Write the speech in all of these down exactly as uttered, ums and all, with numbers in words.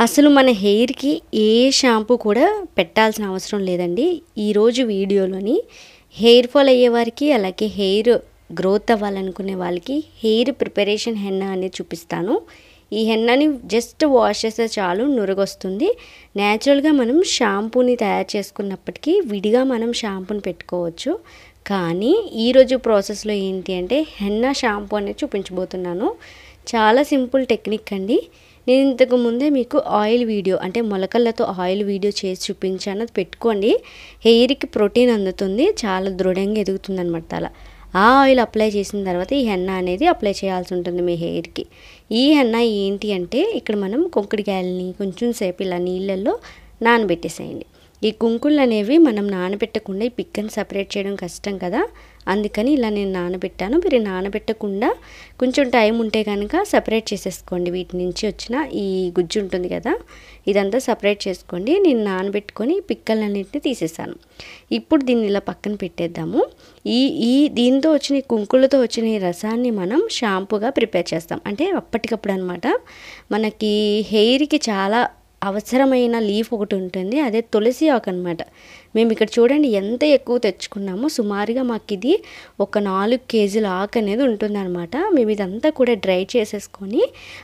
అసలు మన హెయిర్‌కి ఏ షాంపూ కూడా పెట్టాల్సిన అవసరం లేదండి. ఈరోజు వీడియోలోని హెయిర్ ఫాల్ అయ్యే వారికి, అలాగే హెయిర్ గ్రోత్ అవ్వాలనుకునే వాళ్ళకి హెయిర్ ప్రిపరేషన్ హెన్నా అనేది చూపిస్తాను. ఈ హెన్నాని జస్ట్ వాష్ చేస్తే చాలు నురగొస్తుంది. న్యాచురల్‌గా మనం షాంపూని తయారు చేసుకున్నప్పటికీ విడిగా మనం షాంపూని పెట్టుకోవచ్చు. కానీ ఈరోజు ప్రాసెస్‌లో ఏంటి అంటే హెన్నా షాంపూ అనేది చూపించబోతున్నాను. చాలా సింపుల్ టెక్నిక్ అండి. నేను ఇంతకు ముందే మీకు ఆయిల్ వీడియో అంటే మొలకలతో ఆయిల్ వీడియో చేసి చూపించాను. అది పెట్టుకోండి. హెయిర్‌కి ప్రోటీన్ అందుతుంది. చాలా దృఢంగా ఎదుగుతుంది అనమాట తల. ఆ ఆయిల్ అప్లై చేసిన తర్వాత ఈ హెన్నా అనేది అప్లై చేయాల్సి ఉంటుంది మీ హెయిర్‌కి. ఈ హెన్నా ఏంటి అంటే ఇక్కడ మనం కుంకుడుకాయలని కొంచెం సేపు ఇలా నీళ్ళల్లో నానబెట్టేసేయండి. ఈ కుంకుళ్ళు అనేవి మనం నానబెట్టకుండా ఈ పిక్కని సపరేట్ చేయడం కష్టం కదా, అందుకని ఇలా నేను నానబెట్టాను. మీరు నానబెట్టకుండా కొంచెం టైం ఉంటే కనుక సపరేట్ చేసేసుకోండి. వీటి నుంచి వచ్చిన ఈ గుజ్జు ఉంటుంది కదా, ఇదంతా సపరేట్ చేసుకోండి. నేను నానబెట్టుకొని పిక్కలన్నింటినీ తీసేసాను. ఇప్పుడు దీన్ని ఇలా పక్కన పెట్టేద్దాము. ఈ ఈ దీంతో వచ్చిన కుంకుళ్ళతో వచ్చిన ఈ రసాన్ని మనం షాంపూగా ప్రిపేర్ చేస్తాం. అంటే అప్పటికప్పుడు అనమాట. మనకి హెయిర్కి చాలా అవసరమైన లీఫ్ ఒకటి ఉంటుంది, అదే తులసి ఆకు అనమాట. మేము ఇక్కడ చూడండి ఎంత ఎక్కువ తెచ్చుకున్నామో, సుమారుగా మాకు ఇది ఒక నాలుగు కేజీల ఆకు అనేది ఉంటుందన్నమాట. మేము ఇదంతా కూడా డ్రై చేసేసుకొని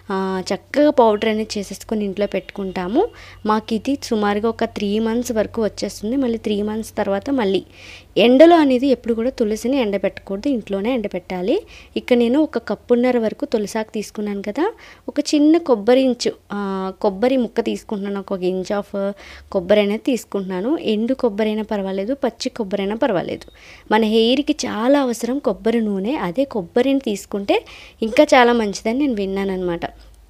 చక్కగా పౌడర్ అనేది చేసేసుకొని ఇంట్లో పెట్టుకుంటాము. మాకు ఇది సుమారుగా ఒక త్రీ మంత్స్ వరకు వచ్చేస్తుంది. మళ్ళీ త్రీ మంత్స్ తర్వాత మళ్ళీ ఎండలో అనేది ఎప్పుడు కూడా తులసిని ఎండబెట్టకూడదు, ఇంట్లోనే ఎండబెట్టాలి. ఇక్కడ నేను ఒక కప్పున్నర వరకు తులసాకు తీసుకున్నాను కదా, ఒక చిన్న కొబ్బరి ఇంచు కొబ్బరి ముక్క తీసుకుంటున్నాను. ఒక ఇంచ్ ఆఫ్ కొబ్బరి అనేది తీసుకుంటున్నాను. ఎండు కొబ్బరి అయినా పర్వాలేదు, పచ్చి కొబ్బరి అయినా పర్వాలేదు. మన హెయిర్కి చాలా అవసరం కొబ్బరి నూనె. అదే కొబ్బరిని తీసుకుంటే ఇంకా చాలా మంచిదని నేను విన్నాను అనమాట.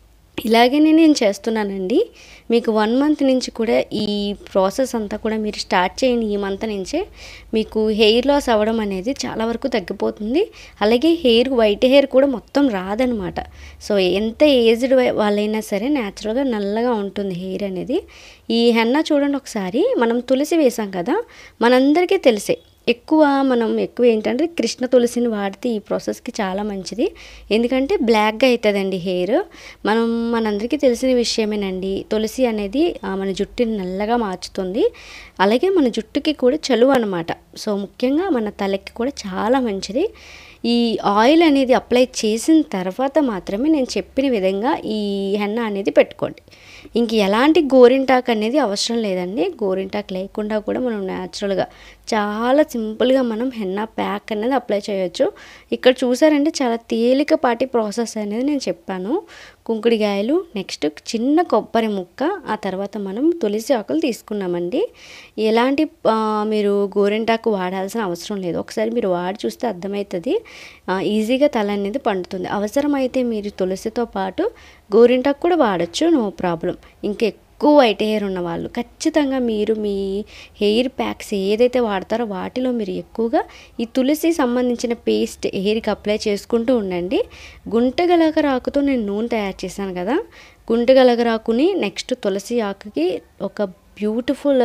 ఇలాగనే నేను చేస్తున్నానండి. మీకు వన్ మంత్ నుంచి కూడా ఈ ప్రాసెస్ అంతా కూడా మీరు స్టార్ట్ చేయండి. ఈ మంత్ నుంచే మీకు హెయిర్ లాస్ అవ్వడం అనేది చాలా వరకు తగ్గిపోతుంది. అలాగే హెయిర్ వైట్ హెయిర్ కూడా మొత్తం రాదనమాట. సో ఎంత ఏజ్డ్ వాళ్ళైనా సరే న్యాచురల్గా నల్లగా ఉంటుంది హెయిర్ అనేది. ఈ హెన్నా చూడండి ఒకసారి. మనం తులసి వేసాం కదా, మనందరికీ తెలిసే ఎక్కువ మనం ఎక్కువ ఏంటంటే కృష్ణ తులసిని వాడితే ఈ ప్రాసెస్కి చాలా మంచిది. ఎందుకంటే బ్లాక్గా అవుతుందండి హెయిర్. మనం మనందరికీ తెలిసిన విషయమేనండి. తులసి అనేది మన జుట్టుని నల్లగా మార్చుతుంది. అలాగే మన జుట్టుకి కూడా చలువ అనమాట. సో ముఖ్యంగా మన తలకి కూడా చాలా మంచిది. ఈ ఆయిల్ అనేది అప్లై చేసిన తర్వాత మాత్రమే నేను చెప్పిన విధంగా ఈ హెన్నా అనేది పెట్టుకోండి. ఇంక ఎలాంటి గోరింటాకు అనేది అవసరం లేదండి. గోరింటాకు లేకుండా కూడా మనం న్యాచురల్గా చాలా సింపుల్గా మనం హెన్నా ప్యాక్ అనేది అప్లై చేయొచ్చు. ఇక్కడ చూసారంటే చాలా తేలికపాటి ప్రాసెస్ అనేది నేను చెప్పాను. కుంకుడికాయలు, నెక్స్ట్ చిన్న కొబ్బరి ముక్క, ఆ తర్వాత మనం తులసి ఆకులు తీసుకున్నామండి. ఎలాంటి మీరు గోరింటాకు వాడాల్సిన అవసరం లేదు. ఒకసారి మీరు వాడి చూస్తే అర్థమవుతుంది. ఈజీగా తల అనేది పండుతుంది. అవసరమైతే మీరు తులసితో పాటు గోరింటాకు కూడా వాడచ్చు, నో ప్రాబ్లం. ఇంకా ఎక్కువ వైట్ హెయిర్ ఉన్న వాళ్ళు ఖచ్చితంగా మీరు మీ హెయిర్ ప్యాక్స్ ఏదైతే వాడతారో వాటిలో మీరు ఎక్కువగా ఈ తులసి సంబంధించిన పేస్ట్ హెయిర్కి అప్లై చేసుకుంటూ ఉండండి. గుంటగలగరాకుతో నేను నూనె తయారు చేశాను కదా, గుంటగలగరాకుని నెక్స్ట్ తులసి ఆకుకి ఒక బ్యూటిఫుల్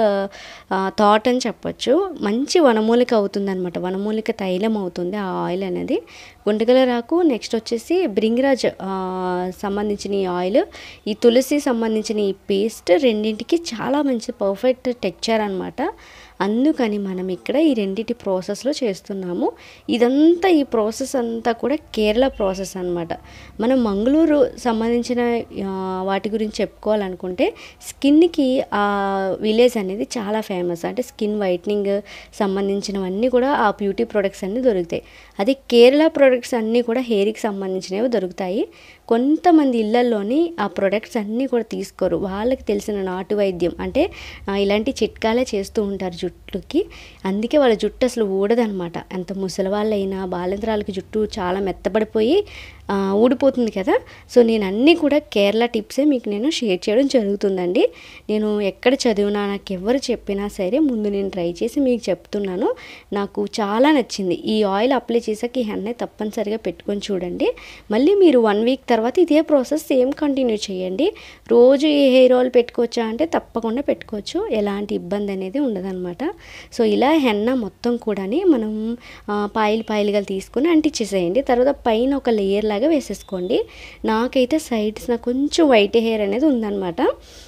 థాట్ అని చెప్పొచ్చు. మంచి వనమూలిక అవుతుంది అనమాట. వనమూలిక తైలం అవుతుంది ఆ ఆయిల్ అనేది. గుంటగలరాకు, నెక్స్ట్ వచ్చేసి బ్రింగ్రాజ్ సంబంధించిన ఈ ఆయిల్, ఈ తులసి సంబంధించిన ఈ పేస్ట్ రెండింటికి చాలా మంచి పర్ఫెక్ట్ టెక్చర్ అనమాట. అందుకని మనం ఇక్కడ ఈ రెండింటి ప్రాసెస్లో చేస్తున్నాము. ఇదంతా ఈ ప్రాసెస్ అంతా కూడా కేరళ ప్రాసెస్ అనమాట. మనం మంగళూరు సంబంధించిన వాటి గురించి చెప్పుకోవాలనుకుంటే స్కిన్కి ఆ విలేజ్ అనేది చాలా ఫేమస్. అంటే స్కిన్ వైట్నింగ్ సంబంధించినవన్నీ కూడా ఆ బ్యూటీ ప్రొడక్ట్స్ అన్నీ దొరుకుతాయి. అదే కేరళ ప్రొడక్ట్స్ అన్నీ కూడా హెయిర్కి సంబంధించినవి దొరుకుతాయి. కొంతమంది ఇళ్లల్లోని ఆ ప్రొడక్ట్స్ అన్నీ కూడా తీసుకోరు. వాళ్ళకి తెలిసిన నాటు వైద్యం అంటే ఇలాంటి చిట్కాలే చేస్తూ ఉంటారు జుట్టుకి. అందుకే వాళ్ళ జుట్టు అసలు ఊడదనమాట. ఎంత ముసలి వాళ్ళైనా బాలింతరాలకి జుట్టు చాలా మెత్తబడిపోయి ఊడిపోతుంది కదా. సో నేను అన్నీ కూడా కేరళ టిప్సే మీకు నేను షేర్ చేయడం జరుగుతుందండి. నేను ఎక్కడ చదివినా, నాకు ఎవరు చెప్పినా సరే ముందు నేను ట్రై చేసి మీకు చెప్తున్నాను. నాకు చాలా నచ్చింది. ఈ ఆయిల్ అప్లై చేసాక ఈ హెన్నా తప్పనిసరిగా పెట్టుకొని చూడండి. మళ్ళీ మీరు వన్ వీక్ తర్వాత ఇదే ప్రాసెస్ సేమ్ కంటిన్యూ చేయండి. రోజు ఈ హెయిర్ ఆయిల్ పెట్టుకోవచ్చా అంటే తప్పకుండా పెట్టుకోవచ్చు. ఎలాంటి ఇబ్బంది అనేది ఉండదన్నమాట. సో ఇలా హెన్నా మొత్తం కూడా మనం పాయిల్ పాయిలుగా తీసుకొని అంటించేసేయండి. తర్వాత పైన ఒక లేయర్ లాగా వేసేసుకోండి. నాకైతే సైడ్స్ నాకు కొంచెం వైట్ హెయిర్ అనేది ఉందన్నమాట.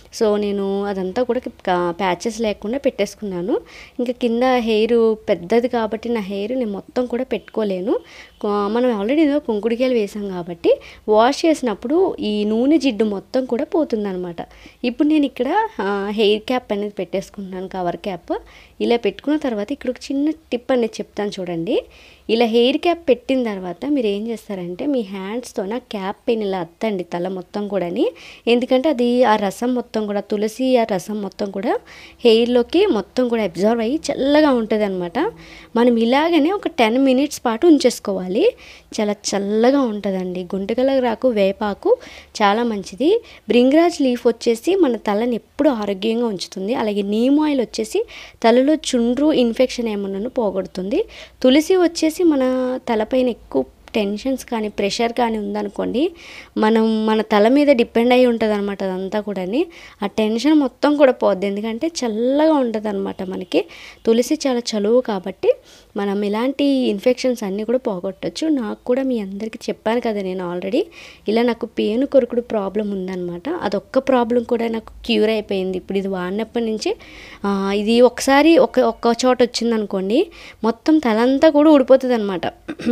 సో నేను అదంతా కూడా ప్యాచెస్ లేకుండా పెట్టేసుకున్నాను. ఇంకా కింద హెయిర్ పెద్దది కాబట్టి నా హెయిర్ నేను మొత్తం కూడా పెట్టుకోలేను. మనం ఆల్రెడీ ఏదో కుంకుడికాయలు వేసాం కాబట్టి వాష్ చేసినప్పుడు ఈ నూనె జిడ్డు మొత్తం కూడా పోతుందనమాట. ఇప్పుడు నేను ఇక్కడ హెయిర్ క్యాప్ అనేది పెట్టేసుకుంటున్నాను, కవర్ క్యాప్. ఇలా పెట్టుకున్న తర్వాత ఇక్కడ ఒక చిన్న టిప్ అనేది చెప్తాను చూడండి. ఇలా హెయిర్ క్యాప్ పెట్టిన తర్వాత మీరు ఏం చేస్తారంటే మీ హ్యాండ్స్తో నా క్యాప్ పైన ఇలా అత్తండి తల మొత్తం కూడాని. ఎందుకంటే అది ఆ రసం మొత్తం కూడా తులసి ఆ రసం మొత్తం కూడా హెయిర్లోకి మొత్తం కూడా అబ్జర్వ్ అయ్యి చల్లగా ఉంటుంది అనమాట. మనం ఇలాగనే ఒక టెన్ మినిట్స్ పాటు ఉంచేసుకోవాలి. చాలా చల్లగా ఉంటుందండి. గుంటగలరాకు వేపాకు చాలా మంచిది. బ్రింగ్రాజ్ లీఫ్ వచ్చేసి మన తలని ఎప్పుడు ఆరోగ్యంగా ఉంచుతుంది. అలాగే నీమ్ ఆయిల్ వచ్చేసి తలలో చుండ్రు ఇన్ఫెక్షన్ ఏమన్నా పోగొడుతుంది. తులసి వచ్చేసి మన తలపైన ఎక్కువ టెన్షన్స్ కానీ ప్రెషర్ కానీ ఉందనుకోండి, మనం మన తల మీద డిపెండ్ అయి ఉంటుంది అనమాట అదంతా కూడా. ఆ టెన్షన్ మొత్తం కూడా పోద్ది, ఎందుకంటే చల్లగా ఉంటుంది అనమాట. మనకి తులసి చాలా చలువు కాబట్టి మనం ఇలాంటి ఇన్ఫెక్షన్స్ అన్నీ కూడా పోగొట్టచ్చు. నాకు కూడా మీ అందరికీ చెప్పాను కదా నేను ఆల్రెడీ, ఇలా నాకు పేను కొరుకుడు ప్రాబ్లం ఉందన్నమాట. అదొక్క ప్రాబ్లం కూడా నాకు క్యూర్ అయిపోయింది. ఇప్పుడు ఇది వాడినప్పటి నుంచి ఇది ఒకసారి ఒక ఒక్క చోట వచ్చిందనుకోండి మొత్తం తలంతా కూడా ఊడిపోతుంది అనమాట.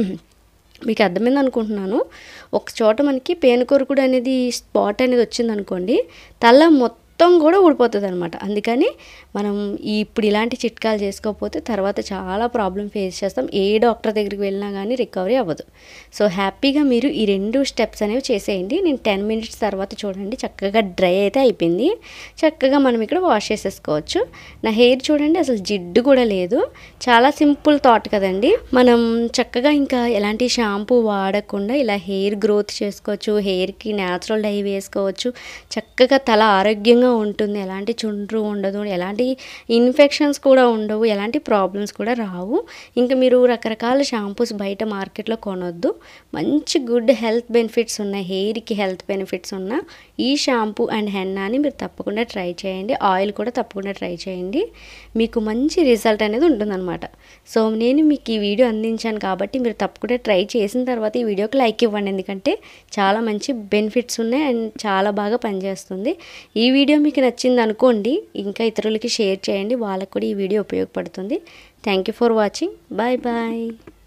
మీకు అర్థమైంది అనుకుంటున్నాను. ఒక చోట మనకి పేను కొరుకుడు అనేది స్పాట్ అనేది వచ్చిందనుకోండి తల మొత్తం కూడా ఊడిపోతుంది అనమాట. అందుకని మనం ఇప్పుడు ఇలాంటి చిట్కాలు చేసుకోకపోతే తర్వాత చాలా ప్రాబ్లం ఫేస్ చేస్తాం. ఏ డాక్టర్ దగ్గరికి వెళ్ళినా కానీ రికవరీ అవ్వదు. సో హ్యాపీగా మీరు ఈ రెండు స్టెప్స్ అనేవి చేసేయండి. నేను టెన్ మినిట్స్ తర్వాత చూడండి చక్కగా డ్రై అయితే అయిపోయింది. చక్కగా మనం ఇక్కడ వాష్ చేసేసుకోవచ్చు. నా హెయిర్ చూడండి అసలు జిడ్డు కూడా లేదు. చాలా సింపుల్ థాట్ కదండి. మనం చక్కగా ఇంకా ఎలాంటి షాంపూ వాడకుండా ఇలా హెయిర్ గ్రోత్ చేసుకోవచ్చు. హెయిర్కి న్యాచురల్ డై వేసుకోవచ్చు. చక్కగా తల ఆరోగ్యంగా ఉంటుంది. ఎలాంటి చుండ్రు ఉండదు, ఎలాంటి ఇన్ఫెక్షన్స్ కూడా ఉండవు, ఎలాంటి ప్రాబ్లమ్స్ కూడా రావు. ఇంకా మీరు రకరకాల షాంపూస్ బయట మార్కెట్లో కొనొద్దు. మంచి గుడ్ హెల్త్ బెనిఫిట్స్ ఉన్నాయి, హెయిర్కి హెల్త్ బెనిఫిట్స్ ఉన్న ఈ షాంపూ అండ్ హెన్నాని మీరు తప్పకుండా ట్రై చేయండి. ఆయిల్ కూడా తప్పకుండా ట్రై చేయండి. మీకు మంచి రిజల్ట్ అనేది ఉంటుందన్నమాట. సో నేను మీకు ఈ వీడియో అందించాను కాబట్టి మీరు తప్పకుండా ట్రై చేసిన తర్వాత ఈ వీడియోకి లైక్ ఇవ్వండి. ఎందుకంటే చాలా మంచి బెనిఫిట్స్ ఉన్నాయి అండ్ చాలా బాగా పనిచేస్తుంది. ఈ వీడియో మీకు నచ్చింది అనుకోండి, ఇంకా ఇతరులకి షేర్ చేయండి, వాళ్ళకు కూడా ఈ వీడియో ఉపయోగపడుతుంది. Thank you for watching. Bye bye.